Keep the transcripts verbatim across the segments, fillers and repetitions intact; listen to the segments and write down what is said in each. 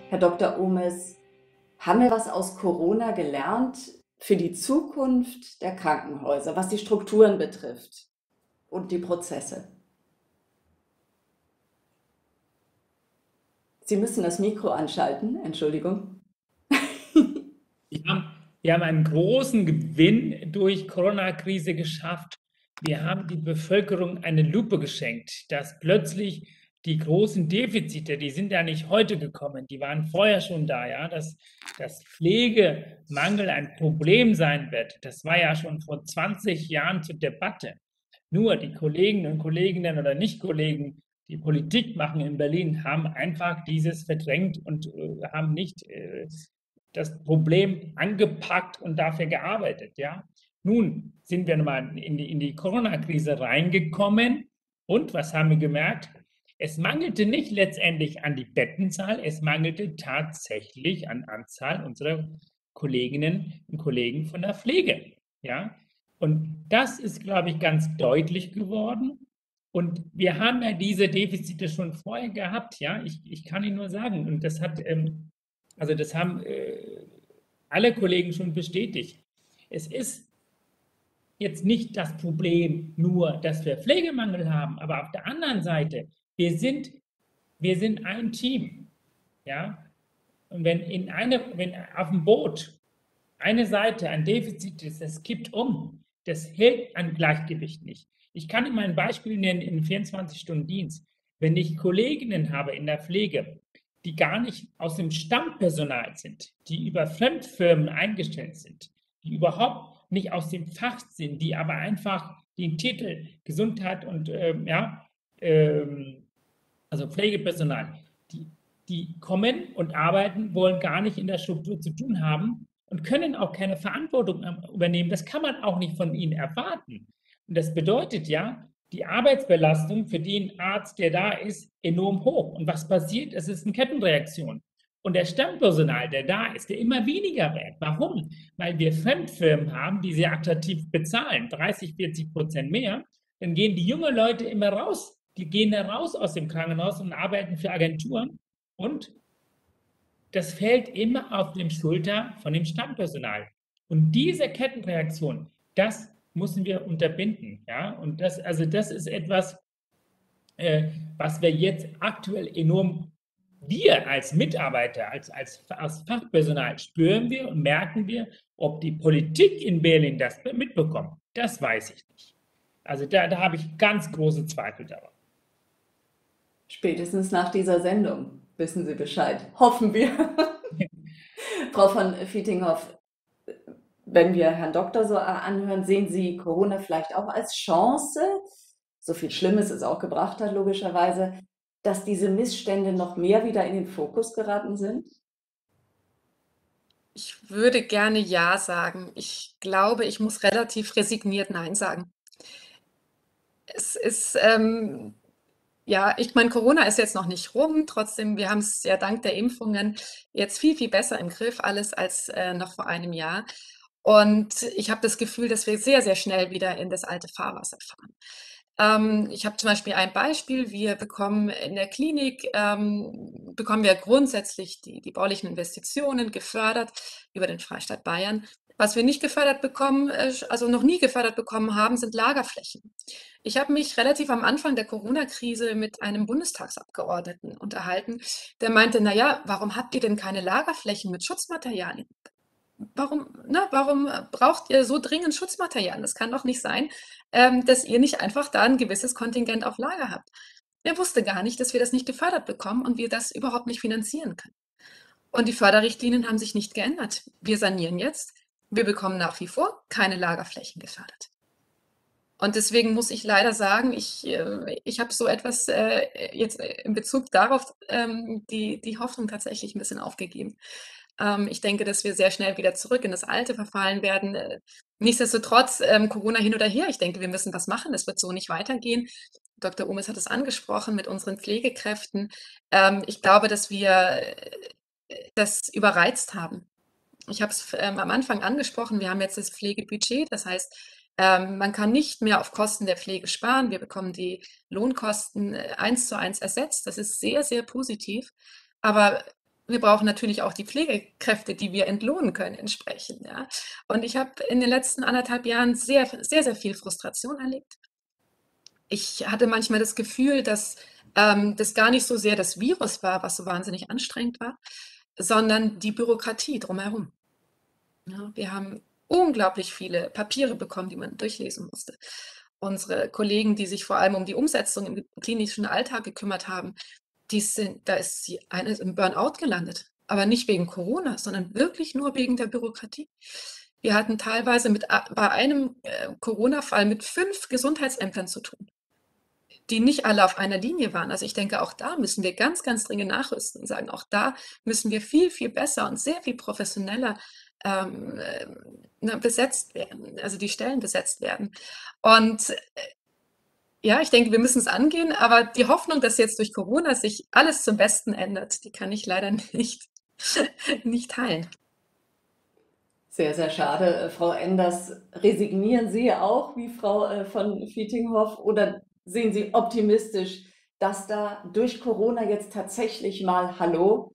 Herr Doktor Omes, haben wir was aus Corona gelernt für die Zukunft der Krankenhäuser, was die Strukturen betrifft und die Prozesse? Sie müssen das Mikro anschalten, Entschuldigung. Wir haben, wir haben einen großen Gewinn durch Corona-Krise geschafft. Wir haben die Bevölkerung eine Lupe geschenkt, dass plötzlich die großen Defizite, die sind ja nicht heute gekommen, die waren vorher schon da, ja, dass, dass Pflegemangel ein Problem sein wird. Das war ja schon vor zwanzig Jahren zur Debatte. Nur die Kolleginnen und Kollegen oder Nicht-Kollegen, die Politik machen in Berlin, haben einfach dieses verdrängt und äh, haben nicht äh, das Problem angepackt und dafür gearbeitet. Ja? Nun sind wir nochmal in die, in die Corona-Krise reingekommen und was haben wir gemerkt? Es mangelte nicht letztendlich an die Bettenzahl, es mangelte tatsächlich an Anzahl unserer Kolleginnen und Kollegen von der Pflege. Ja? Und das ist, glaube ich, ganz deutlich geworden. Und wir haben ja diese Defizite schon vorher gehabt, ja. Ich, ich kann Ihnen nur sagen, und das hat, ähm, also das haben äh, alle Kollegen schon bestätigt. Es ist jetzt nicht das Problem nur, dass wir Pflegemangel haben, aber auf der anderen Seite, wir sind, wir sind ein Team, ja. Und wenn in eine, wenn auf dem Boot eine Seite ein Defizit ist, das kippt um. Das hält ein Gleichgewicht nicht. Ich kann Ihnen mal ein Beispiel nennen in vierundzwanzig-Stunden-Dienst. Wenn ich Kolleginnen habe in der Pflege, die gar nicht aus dem Stammpersonal sind, die über Fremdfirmen eingestellt sind, die überhaupt nicht aus dem Fach sind, die aber einfach den Titel Gesundheit und ähm, ja, ähm, also Pflegepersonal, die, die kommen und arbeiten, wollen gar nicht in der Struktur zu tun haben und können auch keine Verantwortung übernehmen. Das kann man auch nicht von ihnen erwarten. Und das bedeutet ja, die Arbeitsbelastung für den Arzt, der da ist, enorm hoch. Und was passiert? Es ist eine Kettenreaktion. Und der Stammpersonal, der da ist, der immer weniger wird. Warum? Weil wir Fremdfirmen haben, die sehr attraktiv bezahlen, dreißig, vierzig Prozent mehr. Dann gehen die jungen Leute immer raus. Die gehen da raus aus dem Krankenhaus und arbeiten für Agenturen. Und das fällt immer auf den Schulter von dem Stammpersonal. Und diese Kettenreaktion, das müssen wir unterbinden. Ja? Und das, also das ist etwas, äh, was wir jetzt aktuell enorm, wir als Mitarbeiter, als, als, als Fachpersonal spüren wir und merken wir, ob die Politik in Berlin das mitbekommt. Das weiß ich nicht. Also da, da habe ich ganz große Zweifel daran. Spätestens nach dieser Sendung wissen Sie Bescheid. Hoffen wir. Frau von Vietinghoff, wenn wir Herrn Doktor so anhören, sehen Sie Corona vielleicht auch als Chance, so viel Schlimmes es auch gebracht hat, logischerweise, dass diese Missstände noch mehr wieder in den Fokus geraten sind? Ich würde gerne Ja sagen. Ich glaube, ich muss relativ resigniert Nein sagen. Es ist, ähm, ja, ich meine, Corona ist jetzt noch nicht rum. Trotzdem, wir haben es ja dank der Impfungen jetzt viel, viel besser im Griff, alles als äh, noch vor einem Jahr. Und ich habe das Gefühl, dass wir sehr, sehr schnell wieder in das alte Fahrwasser fahren. Ähm, ich habe zum Beispiel ein Beispiel. Wir bekommen in der Klinik, ähm, bekommen wir grundsätzlich die, die baulichen Investitionen gefördert über den Freistaat Bayern. Was wir nicht gefördert bekommen, äh, also noch nie gefördert bekommen haben, sind Lagerflächen. Ich habe mich relativ am Anfang der Corona-Krise mit einem Bundestagsabgeordneten unterhalten, der meinte, na ja, warum habt ihr denn keine Lagerflächen mit Schutzmaterialien? Warum, ne, warum braucht ihr so dringend Schutzmaterialien? Das kann doch nicht sein, ähm, dass ihr nicht einfach da ein gewisses Kontingent auf Lager habt. Er wusste gar nicht, dass wir das nicht gefördert bekommen und wir das überhaupt nicht finanzieren können. Und die Förderrichtlinien haben sich nicht geändert. Wir sanieren jetzt. Wir bekommen nach wie vor keine Lagerflächen gefördert. Und deswegen muss ich leider sagen, ich, äh, ich habe so etwas äh, jetzt in Bezug darauf ähm, die, die Hoffnung tatsächlich ein bisschen aufgegeben. Ähm, ich denke, dass wir sehr schnell wieder zurück in das Alte verfallen werden. Äh, Nichtsdestotrotz, ähm, Corona hin oder her, ich denke, wir müssen was machen. Es wird so nicht weitergehen. Doktor Omes hat es angesprochen mit unseren Pflegekräften. Ähm, ich glaube, dass wir äh, das überreizt haben. Ich habe es ähm, am Anfang angesprochen, wir haben jetzt das Pflegebudget, das heißt, ähm, man kann nicht mehr auf Kosten der Pflege sparen. Wir bekommen die Lohnkosten äh, eins zu eins ersetzt. Das ist sehr, sehr positiv. Aber wir brauchen natürlich auch die Pflegekräfte, die wir entlohnen können entsprechend. Ja. Und ich habe in den letzten anderthalb Jahren sehr, sehr, sehr viel Frustration erlebt. Ich hatte manchmal das Gefühl, dass ähm, das gar nicht so sehr das Virus war, was so wahnsinnig anstrengend war, sondern die Bürokratie drumherum. Ja, wir haben unglaublich viele Papiere bekommen, die man durchlesen musste. Unsere Kollegen, die sich vor allem um die Umsetzung im klinischen Alltag gekümmert haben, die sind, da ist sie eine im Burnout gelandet. Aber nicht wegen Corona, sondern wirklich nur wegen der Bürokratie. Wir hatten teilweise mit, bei einem äh, Corona-Fall mit fünf Gesundheitsämtern zu tun, die nicht alle auf einer Linie waren. Also ich denke, auch da müssen wir ganz, ganz dringend nachrüsten und sagen, auch da müssen wir viel, viel besser und sehr viel professioneller ähm, äh, besetzt werden, also die Stellen besetzt werden. Und äh, ja, ich denke, wir müssen es angehen, aber die Hoffnung, dass jetzt durch Corona sich alles zum Besten ändert, die kann ich leider nicht, nicht teilen. Sehr, sehr schade. Äh, Frau Enders, resignieren Sie auch wie Frau äh, von Vietinghoff oder sehen Sie optimistisch, dass da durch Corona jetzt tatsächlich mal, hallo,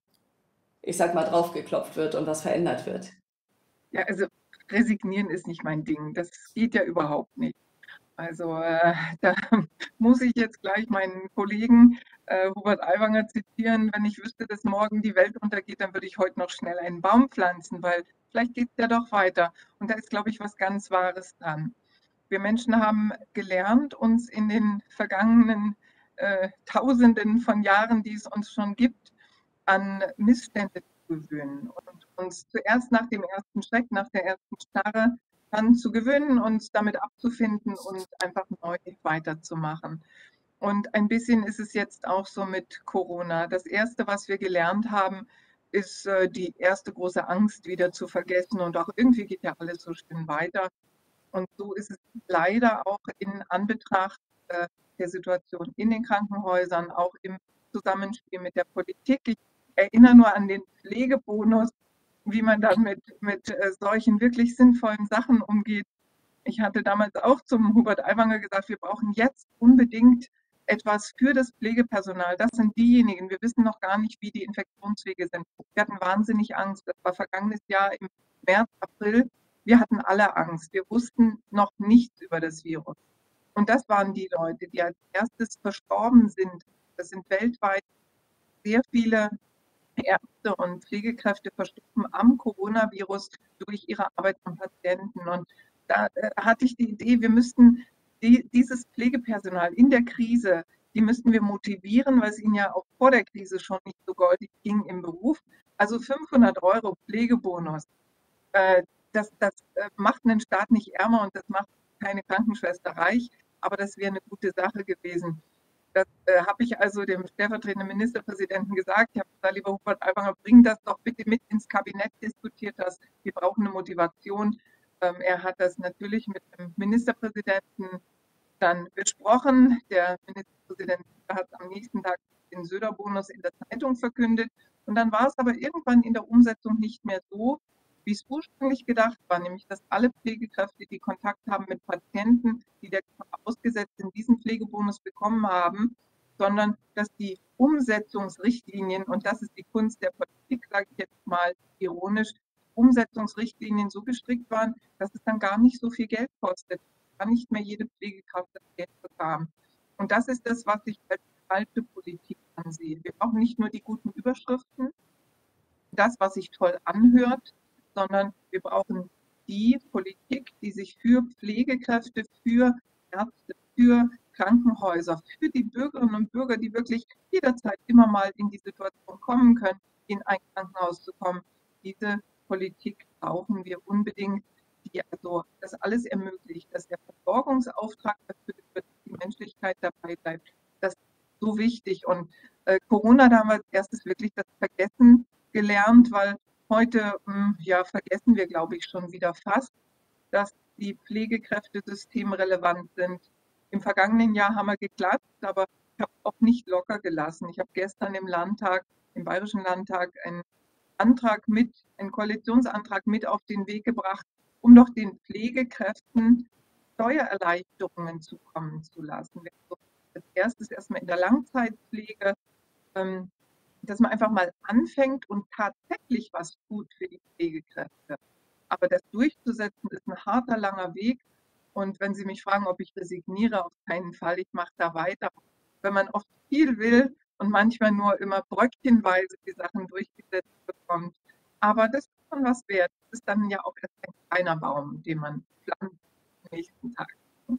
ich sag mal, draufgeklopft wird und was verändert wird? Ja, also resignieren ist nicht mein Ding. Das geht ja überhaupt nicht. Also äh, da muss ich jetzt gleich meinen Kollegen äh, Hubert Aiwanger zitieren. Wenn ich wüsste, dass morgen die Welt untergeht, dann würde ich heute noch schnell einen Baum pflanzen, weil vielleicht geht es ja doch weiter. Und da ist, glaube ich, was ganz Wahres dran. Wir Menschen haben gelernt, uns in den vergangenen äh, Tausenden von Jahren, die es uns schon gibt, an Missstände zu gewöhnen und uns zuerst nach dem ersten Schreck, nach der ersten Starre dann zu gewöhnen, uns damit abzufinden und einfach neu weiterzumachen. Und ein bisschen ist es jetzt auch so mit Corona. Das Erste, was wir gelernt haben, ist äh, die erste große Angst wieder zu vergessen. Und auch irgendwie geht ja alles so schön weiter. Und so ist es leider auch in Anbetracht äh, der Situation in den Krankenhäusern, auch im Zusammenspiel mit der Politik. Ich erinnere nur an den Pflegebonus, wie man dann mit, mit äh, solchen wirklich sinnvollen Sachen umgeht. Ich hatte damals auch zum Hubert Aiwanger gesagt, wir brauchen jetzt unbedingt etwas für das Pflegepersonal. Das sind diejenigen, wir wissen noch gar nicht, wie die Infektionswege sind. Wir hatten wahnsinnig Angst. Das war vergangenes Jahr im März, April. Wir hatten alle Angst. Wir wussten noch nichts über das Virus. Und das waren die Leute, die als erstes verstorben sind. Das sind weltweit sehr viele Ärzte und Pflegekräfte verstorben am Coronavirus durch ihre Arbeit am Patienten. Und da äh, hatte ich die Idee, wir müssten die, dieses Pflegepersonal in der Krise, die müssten wir motivieren, weil es ihnen ja auch vor der Krise schon nicht so goldig ging im Beruf. Also fünfhundert Euro Pflegebonus. Äh, das das äh, macht einen Staat nicht ärmer und das macht keine Krankenschwester reich, aber das wäre eine gute Sache gewesen. Das äh, habe ich also dem stellvertretenden Ministerpräsidenten gesagt. Ich habe gesagt, lieber Hubert Aiwanger, bring das doch bitte mit ins Kabinett, diskutiert das. Wir brauchen eine Motivation. Ähm, er hat das natürlich mit dem Ministerpräsidenten dann besprochen. Der Ministerpräsident hat am nächsten Tag den Söder-Bonus in der Zeitung verkündet. Und dann war es aber irgendwann in der Umsetzung nicht mehr so, wie es ursprünglich gedacht war, nämlich dass alle Pflegekräfte, die Kontakt haben mit Patienten, die der ausgesetzt sind, diesen Pflegebonus bekommen haben, sondern dass die Umsetzungsrichtlinien, und das ist die Kunst der Politik, sage ich jetzt mal ironisch, Umsetzungsrichtlinien so gestrickt waren, dass es dann gar nicht so viel Geld kostet, gar nicht mehr jede Pflegekraft das Geld bekam. Und das ist das, was ich als falsche Politik ansehe. Wir brauchen nicht nur die guten Überschriften, das, was sich toll anhört, sondern wir brauchen die Politik, die sich für Pflegekräfte, für Ärzte, für Krankenhäuser, für die Bürgerinnen und Bürger, die wirklich jederzeit immer mal in die Situation kommen können, in ein Krankenhaus zu kommen. Diese Politik brauchen wir unbedingt, die also das alles ermöglicht, dass der Versorgungsauftrag erfüllt wird, die Menschlichkeit dabei bleibt. Das ist so wichtig. Und äh, Corona, da haben wir als erstes wirklich das Vergessen gelernt, weil heute ja, vergessen wir, glaube ich, schon wieder fast, dass die Pflegekräfte systemrelevant sind. Im vergangenen Jahr haben wir geklatscht, aber ich habe auch nicht locker gelassen. Ich habe gestern im Landtag, im Bayerischen Landtag, einen Antrag mit, einen Koalitionsantrag mit auf den Weg gebracht, um doch den Pflegekräften Steuererleichterungen zukommen zu lassen. Als erstes erstmal in der Langzeitpflege ähm, dass man einfach mal anfängt und tatsächlich was tut für die Pflegekräfte. Aber das durchzusetzen ist ein harter, langer Weg. Und wenn Sie mich fragen, ob ich resigniere, auf keinen Fall. Ich mache da weiter. Wenn man oft viel will und manchmal nur immer bröckchenweise die Sachen durchgesetzt bekommt. Aber das ist schon was wert. Das ist dann ja auch erst ein kleiner Baum, den man pflanzt am nächsten Tag.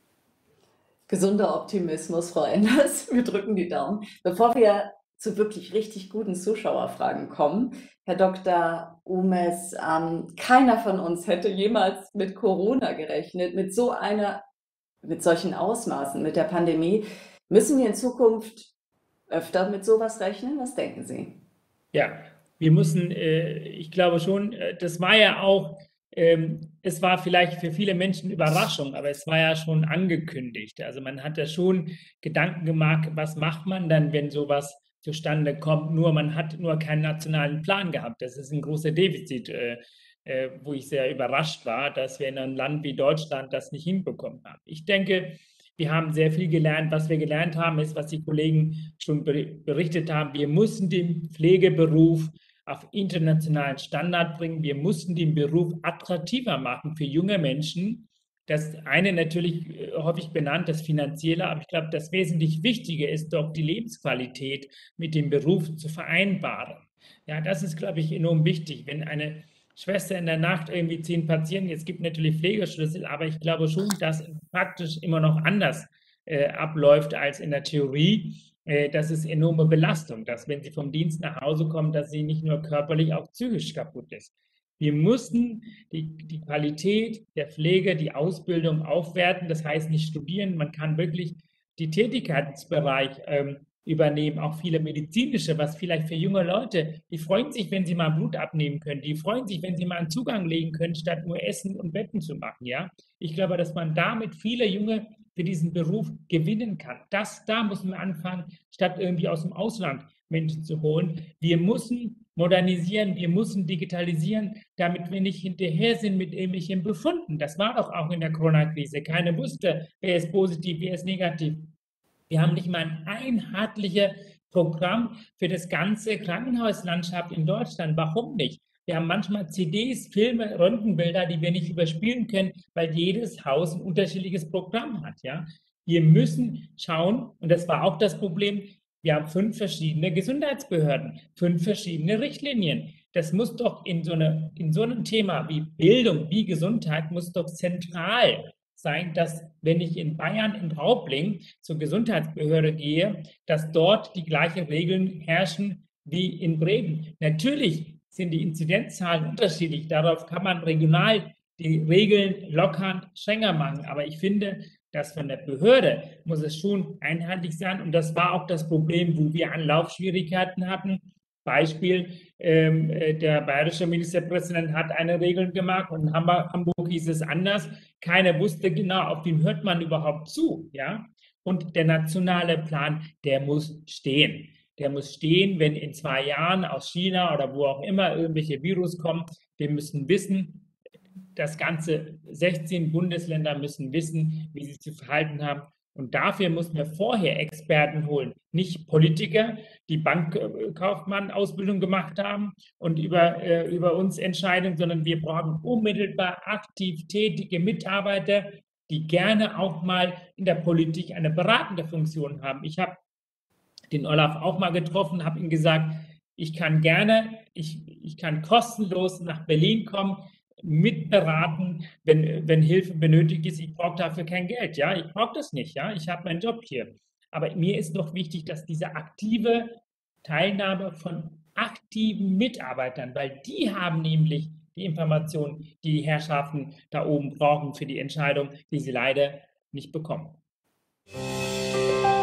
Gesunder Optimismus, Frau Enders. Wir drücken die Daumen. Bevor wir zu wirklich richtig guten Zuschauerfragen kommen, Herr Doktor Omes, ähm, keiner von uns hätte jemals mit Corona gerechnet, mit so einer, mit solchen Ausmaßen, mit der Pandemie. Müssen wir in Zukunft öfter mit sowas rechnen? Was denken Sie? Ja, wir müssen, äh, ich glaube schon, äh, das war ja auch, ähm, es war vielleicht für viele Menschen Überraschung, aber es war ja schon angekündigt. Also man hat ja schon Gedanken gemacht, was macht man dann, wenn sowas zustande kommt, nur man hat nur keinen nationalen Plan gehabt. Das ist ein großer Defizit, äh, äh, wo ich sehr überrascht war, dass wir in einem Land wie Deutschland das nicht hinbekommen haben. Ich denke, wir haben sehr viel gelernt. Was wir gelernt haben, ist, was die Kollegen schon berichtet haben. Wir mussten den Pflegeberuf auf internationalen Standard bringen. Wir mussten den Beruf attraktiver machen für junge Menschen. Das eine natürlich häufig benannt, das Finanzielle, aber ich glaube, das wesentlich Wichtige ist doch, die Lebensqualität mit dem Beruf zu vereinbaren. Ja, das ist, glaube ich, enorm wichtig. Wenn eine Schwester in der Nacht irgendwie zehn Patienten, jetzt gibt natürlich Pflegeschlüssel, aber ich glaube schon, dass praktisch immer noch anders äh, abläuft als in der Theorie. Äh, das ist enorme Belastung, dass wenn sie vom Dienst nach Hause kommen, dass sie nicht nur körperlich, auch psychisch kaputt ist. Wir mussten die, die Qualität der Pflege, die Ausbildung aufwerten, das heißt nicht studieren, man kann wirklich die Tätigkeitsbereich ähm, übernehmen, auch viele medizinische, was vielleicht für junge Leute, die freuen sich, wenn sie mal Blut abnehmen können, die freuen sich, wenn sie mal einen Zugang legen können, statt nur Essen und Betten zu machen, ja. Ich glaube, dass man damit viele Junge für diesen Beruf gewinnen kann. Das, da müssen wir anfangen, statt irgendwie aus dem Ausland Menschen zu holen. Wir müssen modernisieren, wir müssen digitalisieren, damit wir nicht hinterher sind mit irgendwelchen Befunden. Das war doch auch in der Corona-Krise. Keiner wusste, wer ist positiv, wer ist negativ. Wir haben nicht mal ein einheitliches Programm für das ganze Krankenhauslandschaft in Deutschland. Warum nicht? Wir haben manchmal C Ds, Filme, Röntgenbilder, die wir nicht überspielen können, weil jedes Haus ein unterschiedliches Programm hat. Ja? Wir müssen schauen, und das war auch das Problem, wir haben fünf verschiedene Gesundheitsbehörden, fünf verschiedene Richtlinien. Das muss doch in so, eine, in so einem Thema wie Bildung, wie Gesundheit, muss doch zentral sein, dass wenn ich in Bayern in Raubling zur Gesundheitsbehörde gehe, dass dort die gleichen Regeln herrschen wie in Bremen. Natürlich sind die Inzidenzzahlen unterschiedlich, darauf kann man regional die Regeln lockern, strenger machen, aber ich finde, dass von der Behörde muss es schon einheitlich sein und das war auch das Problem, wo wir Anlaufschwierigkeiten hatten. Beispiel, ähm, der bayerische Ministerpräsident hat eine Regel gemacht und in Hamburg, Hamburg hieß es anders. Keiner wusste genau, auf wen hört man überhaupt zu. Ja? Und der nationale Plan, der muss stehen. Der muss stehen, wenn in zwei Jahren aus China oder wo auch immer irgendwelche Virus kommen. Wir müssen wissen, das ganze sechzehn Bundesländer müssen wissen, wie sie zu verhalten haben. Und dafür müssen wir vorher Experten holen, nicht Politiker, die Bankkaufmann-Ausbildung gemacht haben und über, äh, über uns entscheiden, sondern wir brauchen unmittelbar aktiv tätige Mitarbeiter, die gerne auch mal in der Politik eine beratende Funktion haben. Ich habe den Olaf auch mal getroffen, habe ihm gesagt, ich kann gerne, ich, ich kann kostenlos nach Berlin kommen, mitberaten, wenn, wenn Hilfe benötigt ist. Ich brauche dafür kein Geld. Ja, ich brauche das nicht. Ja, ich habe meinen Job hier. Aber mir ist doch wichtig, dass diese aktive Teilnahme von aktiven Mitarbeitern, weil die haben nämlich die Informationen, die die Herrschaften da oben brauchen für die Entscheidung, die sie leider nicht bekommen.